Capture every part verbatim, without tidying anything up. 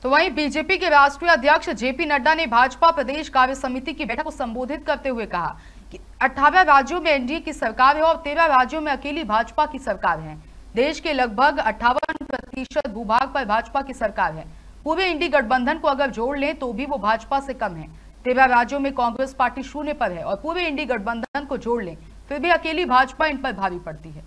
तो वहीं बीजेपी के राष्ट्रीय अध्यक्ष जेपी नड्डा ने भाजपा प्रदेश कार्य समिति की बैठक को संबोधित करते हुए कहा कि अठारह राज्यों में एनडीए की सरकार है और तेरह राज्यों में अकेली भाजपा की सरकार है। देश के लगभग अट्ठावन प्रतिशत भूभाग पर भाजपा की सरकार है। पूरे इंडी गठबंधन को अगर जोड़ लें तो भी वो भाजपा से कम है। तेरह राज्यों में कांग्रेस पार्टी शून्य पर है और पूरे इंडी गठबंधन को जोड़ लें फिर भी अकेली भाजपा इन पर भारी पड़ती है।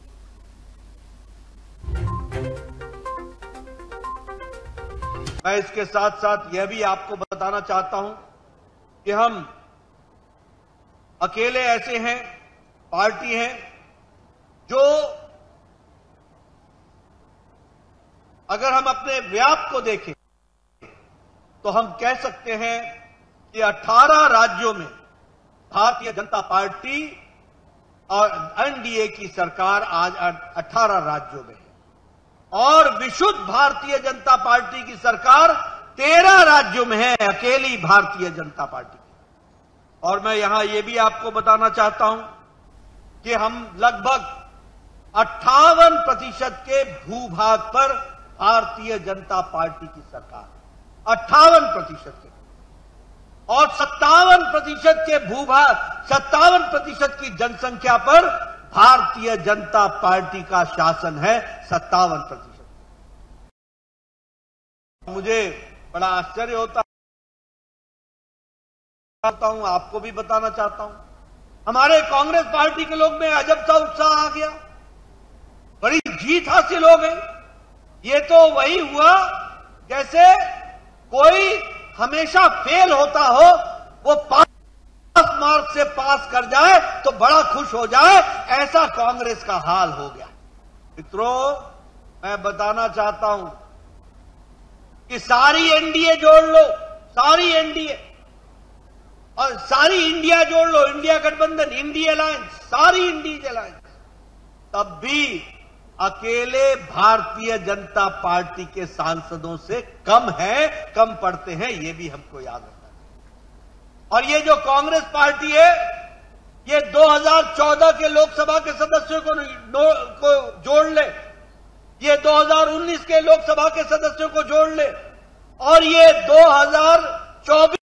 मैं इसके साथ साथ यह भी आपको बताना चाहता हूं कि हम अकेले ऐसे हैं, पार्टी हैं जो अगर हम अपने व्याप को देखें तो हम कह सकते हैं कि अठारह राज्यों में भारतीय जनता पार्टी और एनडीए की सरकार आज अठारह राज्यों में है और विशुद्ध भारतीय जनता पार्टी की सरकार तेरह राज्यों में है, अकेली भारतीय जनता पार्टी। और मैं यहां यह भी आपको बताना चाहता हूं कि हम लगभग अट्ठावन प्रतिशत के भूभाग पर भारतीय जनता पार्टी की सरकार है, अट्ठावन प्रतिशत के, और सत्तावन प्रतिशत के भूभाग सत्तावन प्रतिशत की जनसंख्या पर भारतीय जनता पार्टी का शासन है, सत्तावन प्रतिशत। मुझे बड़ा आश्चर्य होता हूं, आपको भी बताना चाहता हूं, हमारे कांग्रेस पार्टी के लोग में अजब सा उत्साह आ गया, बड़ी जीत हासिल हो गई। ये तो वही हुआ जैसे कोई हमेशा फेल होता हो, वो पास मार्क से पास कर जाए तो बड़ा खुश हो जाए, ऐसा कांग्रेस का हाल हो गया। मित्रों, मैं बताना चाहता हूं कि सारी एनडीए जोड़ लो, सारी एनडीए और सारी इंडिया जोड़ लो, इंडिया गठबंधन, इंडिया अलायंस, सारी इंडिया अलायंस, तब भी अकेले भारतीय जनता पार्टी के सांसदों से कम है, कम पड़ते हैं, ये भी हमको याद रखना चाहिए। और ये जो कांग्रेस पार्टी है, ये दो हज़ार चौदह के लोकसभा के सदस्यों को, को जोड़ ले, ये दो हज़ार उन्नीस के लोकसभा के सदस्यों को जोड़ ले और ये दो हज़ार चौबीस